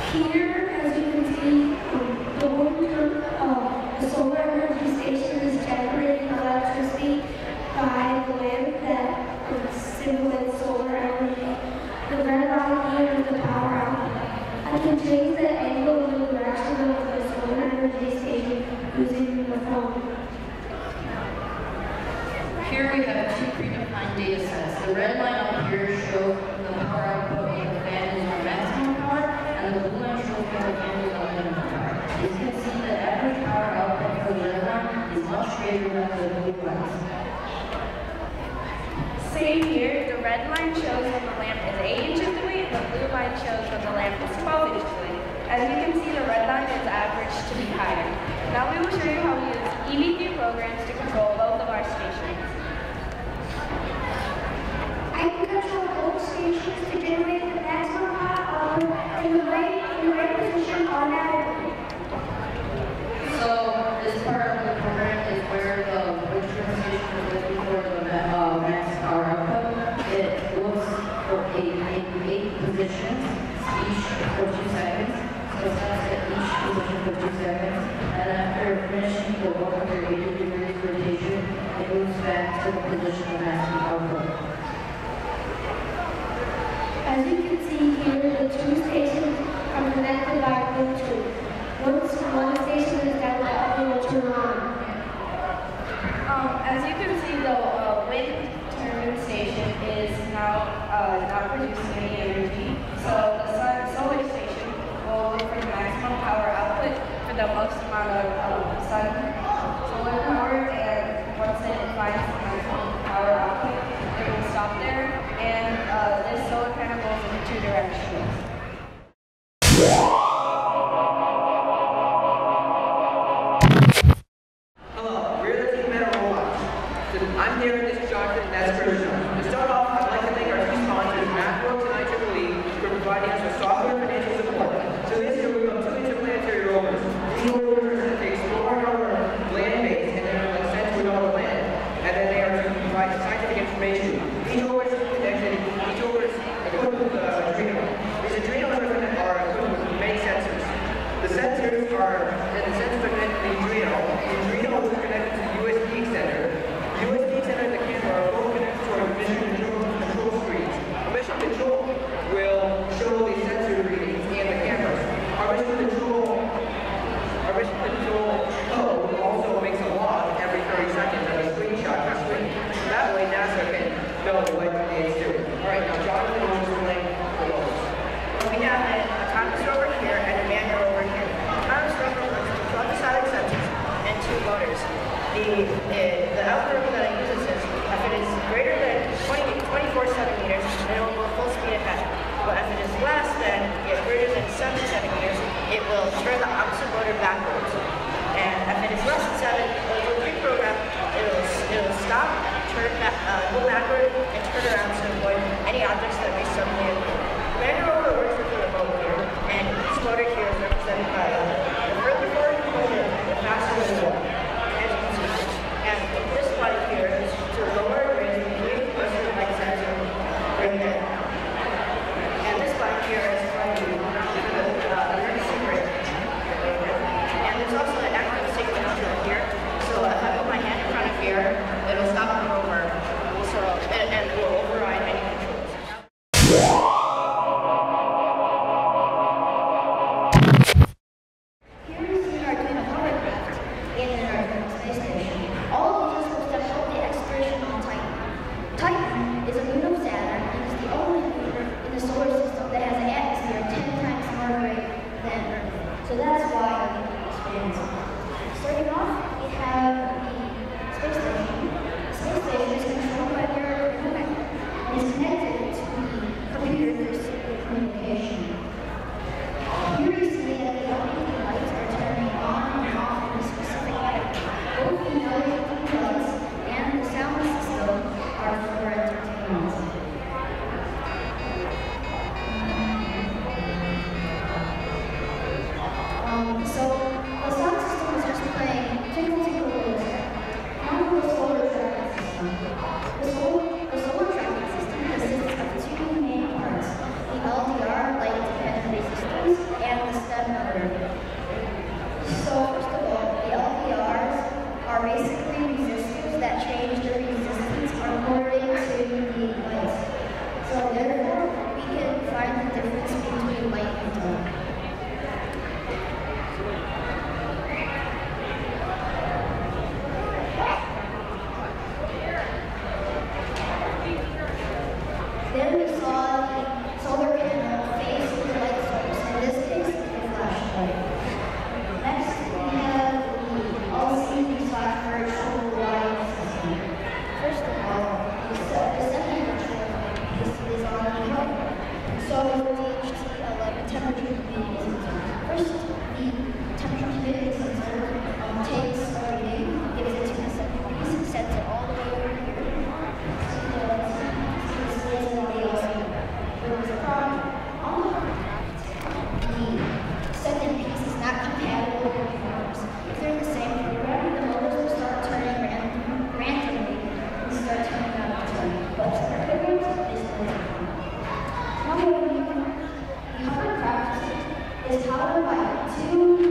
Here, as you can see, the solar energy station is generating electricity by the lamp that simulates solar energy. The red line here is the power output. I can change the angle and the direction of the solar energy station using the phone. Here we have two predefined data sets. The red line up here shows the power output of the fan is our maximum power, and the blue line shows the fan is our minimum power. As you can see, the average power output for the red line is much greater than the blue lines. Same here, the red line shows that the lamp is 8 inches away, the blue line shows that the lamp is 12 inches away. As you can see, the red line is averaged to be higher. Now we will show you how we use EV3 programs to control both of our stations. I can control both stations to generate the maximum power output in the right position automatically. So this part of the program is where the which station is looking for the max power output. It looks for eight positions, each for 2 seconds. So it sets at each position for 2 seconds. And after finishing the 180 degrees rotation, it moves back to the position of maximum output. As you can see here, the two stations are connected by Bluetooth. Once one station is down, the other will turn on. As you can see, the wind turbine station is now not producing any energy. So the solar station will look for the maximum power output for the most amount of solar power, and once it finds the maximum power output, it will stop there, and this solar panel goes in 2 directions. Hello, we're the team at robotics. I'm here in this Johnson, and that's Chris. To start off, I'd like to thank our two sponsors, MacWorks and IEEE, for providing us with software and financial support. So this year we built 2 interplanetary rovers. These rovers are to explore our land base and then are sent to another planet. And then they are to provide scientific information. Each rover is connected, each rover is equipped with adrenal. These adrenals are equipped with many sensors. The sensors are connected to the adrenal. The adrenal is connected to the USB extender. The USB extender and the camera are both connected to our mission control screens. Our mission control will show the sensor readings and the cameras. Our mission control code also makes a log every 30 seconds of a screenshot of the screen. That way NASA can know what it's doing. Alright, now Jonathan will explain the rovers. We have an autonomous rover here and a manual rover here. Autonomous rover works with 12 static sensors and 2 motors. The algorithm that I use is if it is greater than 24 centimeters, then it will go full speed ahead. But if it is less than, greater than 7 centimeters, it will turn the opposite motor backwards. And if it is less than 7, it will pre-program, it will stop, turn back, go backward, and turn around to avoid any objects that may suddenly appear. The manual rover works with the remote here, and each motor here is represented by the further forward you push it, the faster it will go. As you can see. And this button here is to lower or raise the weight pressure like sensor right there. And this button here is going to the emergency brake. And there's also an active signal control here. So if I put my hand in front of here, it'll stop the rover. So is taught by two